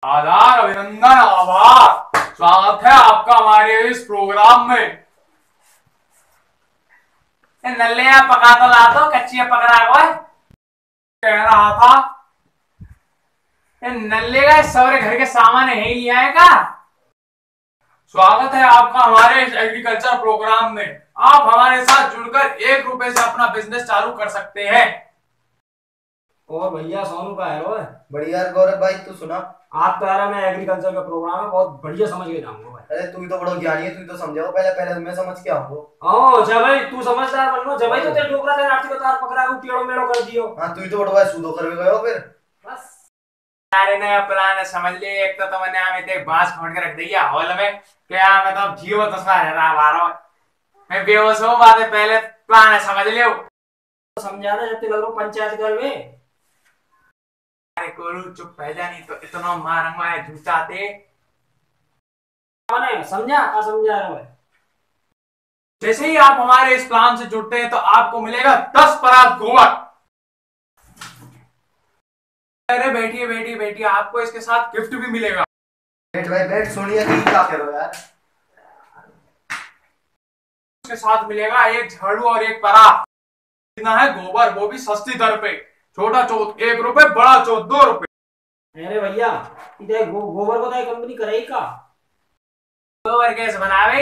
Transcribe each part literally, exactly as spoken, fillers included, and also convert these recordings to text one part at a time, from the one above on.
आधार अभिनंदन आभार। स्वागत है आपका हमारे इस प्रोग्राम में। नल्ले पका तो ला दो, कच्ची पकड़ा गए कह रहा था। नल्ले का सौरे घर के सामान है ही आएगा। स्वागत है आपका हमारे इस एग्रीकल्चर प्रोग्राम में। आप हमारे साथ जुड़कर एक रुपए से अपना बिजनेस चालू कर सकते हैं। और भैया सोनू का है रो बढ़िया गौरव भाई, तू सुना। आप तो यार मैं एग्रीकल्चर का प्रोग्राम है, बहुत बढ़िया समझ के जाऊंगा भाई। अरे तू ही तो बड़ा ज्ञानी है, तू ही तो समझाओ पहले पहले मैं समझ के आऊंगा। ओ जब भाई तू समझदार बन लो, जब भाई तो तेरे डोकरा से आरती को तार पकड़ा के टेढ़ो मेढ़ो कर दियो। हां तू ही तो बड़ा सूदो कर गए हो फिर। बस सारे नया प्लान है, समझ ले। एक तो तुमने हमें एक बांस खोद के रख दिया हॉल में, क्या मतलब जीव तो सारा रहा बारो मैं बेहोश हूं। बात पहले प्लान है, समझ ले। तो समझा दे जब ते लग रहा पंचायत घर में। अरे कोरू चुप रह जा, नहीं तो इतना मारूंगा है झूठा ते। मैंने समझा का समझा रहा है। जैसे ही आप हमारे इस प्लान से जुड़ते हैं तो आपको मिलेगा दस परात गोबर। अरे बैठिए बैठिए बैठिए, आपको इसके साथ गिफ्ट भी मिलेगा। बैठ भाई बैठ, सोनिया की क्या करो यार। इसके साथ मिलेगा एक झाड़ू और एक परात। कितना है गोबर, वो भी सस्ती दर पे। छोटा चौथ एक रुपए, बड़ा चौथ दो रुपए। अरे भैया इधर गो, गोबर को तो कंपनी करेगी का गोबर गैस बनावे।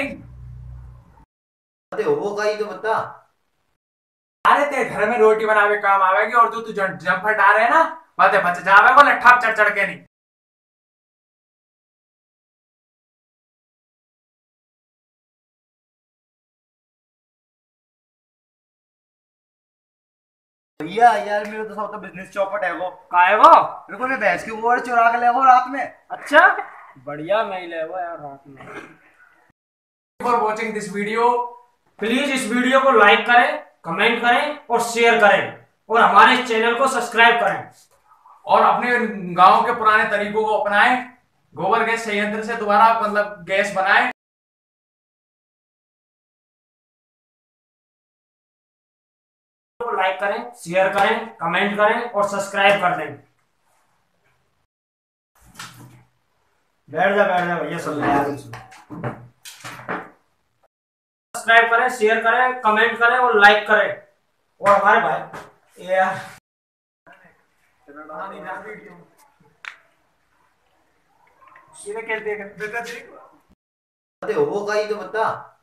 अरे वो का ही तो बता। अरे तेरे घर में रोटी बनावे काम आवेगी, और जो तू जंफर डाल रहे है ना बातें बच जावे बोले ठप चढ़ चढ़ के। नहीं भैया यार मेरे तो सब तो बिजनेस चौपट है वो। का है वो? मेरे को मैं भैंस की गोबर चुरा के ले वो रात में। अच्छा बढ़िया मैं ले वो यार रात में। For watching this video. Please इस वीडियो को लाइक करें, कमेंट करें और शेयर करें, और हमारे इस चैनल को सब्सक्राइब करें, और अपने गांव के पुराने तरीकों को अपनाएं। गोबर गैस संयंत्र से दोबारा मतलब गैस बनाएं। लाइक करें, शेयर करें, कमेंट करें और सब्सक्राइब कर दें। बैठ जा बैठ जा भैया, सब सब्सक्राइब करें, शेयर करें, कमेंट करें और लाइक करें। और हमारे भाई यार अरे वो का ही तो बता।